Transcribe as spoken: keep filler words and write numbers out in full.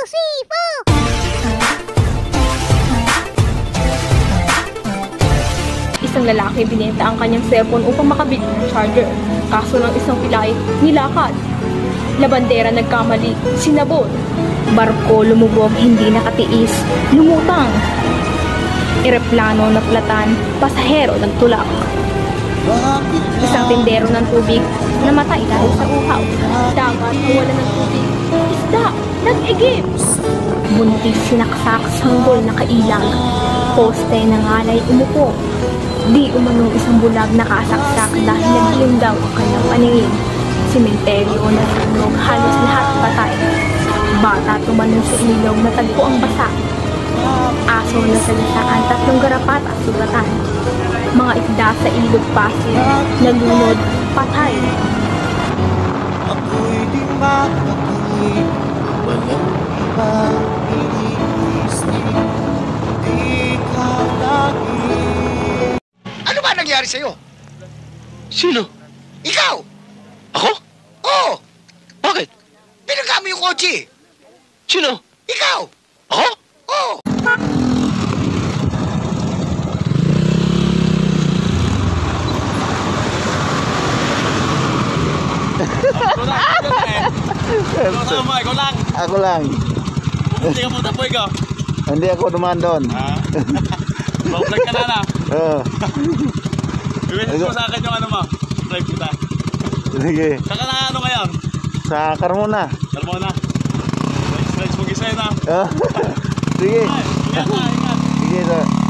three, four! Isang lalaki binenta ang kanyang cellphone upang makabili ng charger. Kaso ng isang pilay, nilakad. Labandera nagkamali, sinabot. Barko lumubog, hindi nakatiis, lumutang. Eroplano naplatan, pasahero nagtulak. Isang tindero ng tubig, namatay dahil sa uhaw. Dagat, wala ng tubig. Isda, nag-igib. Buntis sinaksak, sanggol nakailag. Poste ng alay umupo. Di umanong isang bulag nakasaksak dahil nagdilim daw ang kanyang paningin. Simenteryo na sunog, halos lahat patay. Bata tumanon sa ilog na tagpo ang basa. Aso na sagasaan, tatlong garapat at sugatan. Mga isda sa ilog pasig, nalunod, patay. Ako'y di makatuloy, walang iba iniisip, di ka lagi. Ano ba nangyari sa'yo? Sino? Ikaw! Ako? Oo! Bakit? Pinagka mo yung kotse! Sino? Ikaw! Ako? Oo! Ikaw lang, ikaw lang eh. Ikaw lang mo, ikaw lang. Ako lang. Hindi ka muna po ikaw. Hindi ako dumaan doon. Ha? Bawa-vlog ka na na. Oo. I-message mo sa akin yung ano mo. Drive kita. Sige. Saka na ano ngayon? Sa Carmona. Carmona. Rides, rides mo gisay na. Oh. Sige. Ay, ingat na, ingat. Sige, sir.